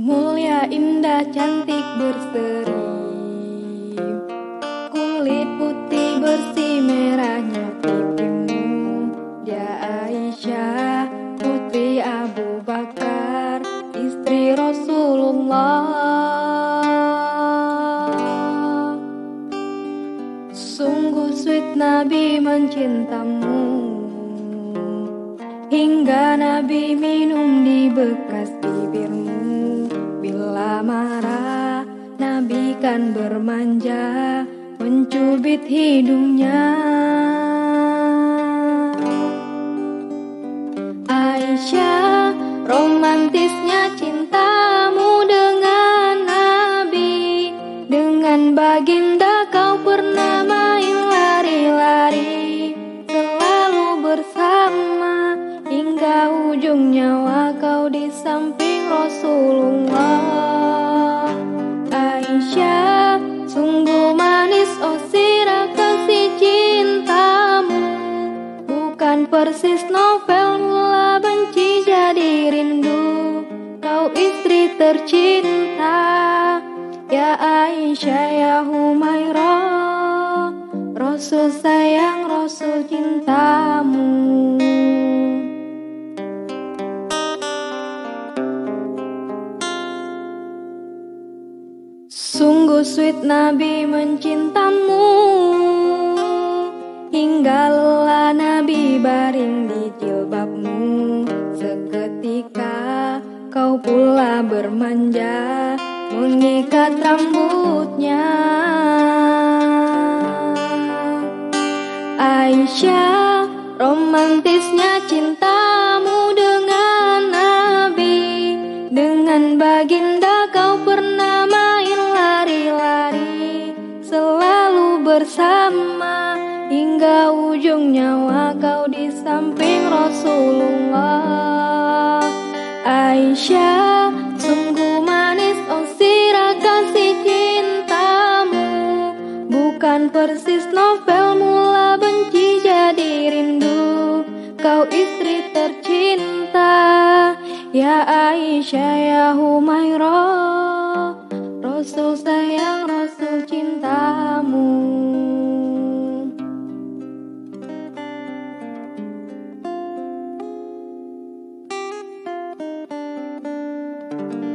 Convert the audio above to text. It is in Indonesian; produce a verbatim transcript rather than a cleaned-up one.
Mulia, indah, cantik, berseri, kulit putih bersih, merahnya pipimu. Dia Aisyah, putri Abu Bakar, istri Rasulullah. Sungguh sweet Nabi mencintamu, hingga Nabi minum di bekas bibirmu. Bila marah, Nabi kan bermanja, mencubit hidungnya. Aisyah, romantisnya cintamu dengan Nabi. Dengan baginda kau pernah main lari-lari, selalu bersama hingga ujung nyawa kau di samping Rasulullah. Aisyah, sungguh manis oh sirah kasih cintamu, bukan persis novel mula benci jadi rindu. Kau istri tercinta, ya Aisyah ya Humairah, Rasul sayang, Rasul cintamu. Sungguh sweet Nabi mencintamu, hingga lelah Nabi baring di jilbabmu. Seketika kau pula bermanja, mengikat rambutnya. Aisyah, romantisnya cintamu dengan Nabi. Dengan baginda kau pernah main lari-lari, selalu bersama hingga ujung nyawa kau di samping Rasulullah. Aisyah, sungguh manis oh sirah kasih cintamu, bukan persis novel mula benci jadi rindu. Kau istri tercinta, ya Aisyah ya Humairah, Rasul sayang, Rasul cintamu. Thank you.